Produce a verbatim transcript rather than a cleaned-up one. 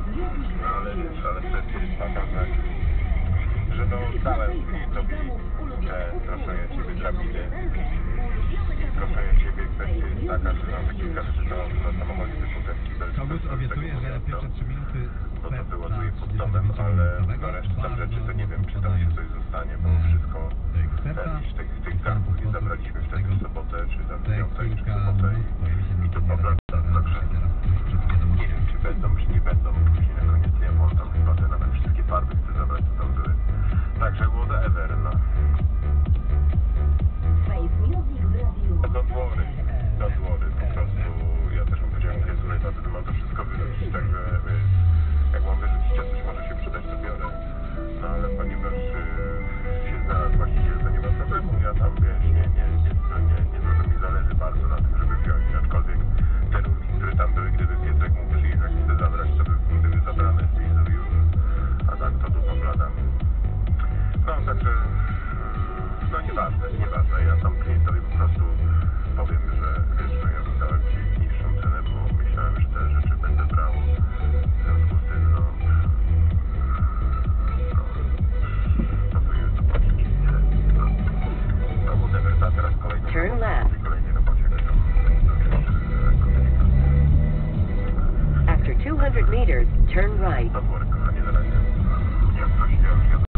No ale wiesz, ale kwestia jest taka, że, że no dałem tobie te, proszę ja ciebie, drabiny. Proszę ja ciebie, kwestia jest taka, że no kilka rzeczy to na samochodzie typu ten kibel. Kogut obiecuje, że pierwsze trzy minuty bo to wyładuje pod domem, ale na resztę tam rzeczy to nie wiem, czy tam się coś zostanie, bo wszystko z tych, tych garnków nie zabraliśmy wtedy w sobotę, czy tam w piątek, czy w sobotę i, i to pobrać. Także nie wiem, czy będą, czy nie będą. Później na koniec dnia, bo tam chyba te nawet wszystkie farby chcę zabrać, co tam były. Także whatever, no. Do dwory, do dwory, po prostu ja też mu powiedziałem, że słuchaj, taty, to mam to wszystko wyrzucić, także wiesz, jak mam wyrzucić, a coś może się przydać, to biorę. No ale ponieważ y, się znalazł właściciel, to nie ma problemu, ja tam, wiesz, nie, nie, nie, nie, nie dużo mi zależy bardzo na tym, żeby wziąć, aczkolwiek te rurki, które tam były, gdyby piesek mógł przyjechać i chce zabrać, to by były zabrane z wizu już, a tak to tu pobladam. No, także, no nieważne, nieważne, ja tam klientowi po prostu powiem, że wiesz, że ja wydałem ci niższą cenę, bo myślałem, że te rzeczy będę brał, w związku z tym, no, no, to tu jest zobaczyć, nie, no, no, whatever, a teraz kolejną robotę, kolejnej robocie będą, After two hundred meters, turn right. do dwory, kochanie, na razie, jak coś, ja już jadę.